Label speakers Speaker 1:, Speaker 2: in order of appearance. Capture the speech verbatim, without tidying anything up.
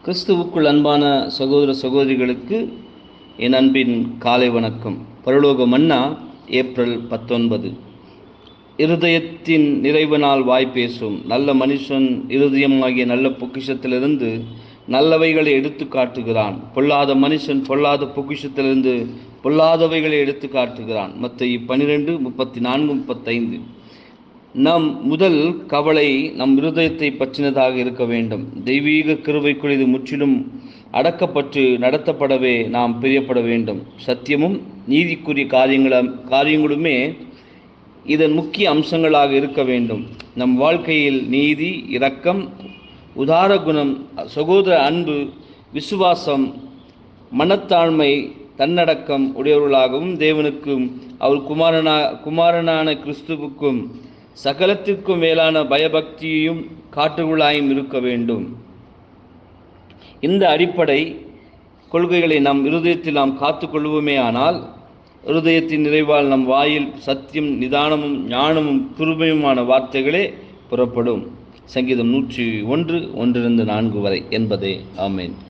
Speaker 1: கிறிஸ்துவுக்குள் அன்பான சகோதர சகோதரிகளுக்கு என் அன்பின் காலை வணக்கம். பரலோக மன்னா ஏப்ரல் பத்தொன்பது. இருதயத்தின் நிறைவினால் வாய் பேசும். நல்ல மனுஷன் இருதயமாகிய நல்ல பொக்கிஷத்திலிருந்து நல்லவைகளை எடுத்து காட்டுகிறான். பொல்லாத மனுஷன் பொல்லாத பொக்கிஷத்திலிருந்து பொல்லாதவைகளை எடுத்து காட்டுகிறான். மத்தேயு பன்னிரெண்டு முப்பத்தி நான்கு முப்பத்தைந்து. நம் முதல் கவலை நம் இருதயத்தை பற்றினதாக இருக்க வேண்டும். தெய்வீக கிருபைக்குள் இது முற்றிலும் அடக்கப்பட்டு நடத்தப்படவே நாம் பிரியப்பட வேண்டும். சத்தியமும் நீதிக்குரிய காரியங்களும் காரியங்களுமே இதன் முக்கிய அம்சங்களாக இருக்க வேண்டும். நம் வாழ்க்கையில் நீதி, இரக்கம், உதார குணம், சகோதர அன்பு, விசுவாசம், மனத்தாழ்மை, தன்னடக்கம் உடையவர்களாகவும் தேவனுக்கும் அவர் குமாரனா குமாரனான கிறிஸ்துவுக்கும் சகலத்திற்கும் மேலான பயபக்தியையும் காட்டுகளாயும் இருக்க வேண்டும். இந்த அடிப்படை கொள்கைகளை நம் இருதயத்தில் நாம் காத்து கொள்வோமே ஆனால் இருதயத்தின் நிறைவால் நம் வாயில் சத்தியம், நிதானமும், ஞானமும், கிருபையுமான வார்த்தைகளே புறப்படும். சங்கீதம் நூற்றி ஒன்று ஒன்றிலிருந்து நான்கு வரை என்பதே. ஆமேன்.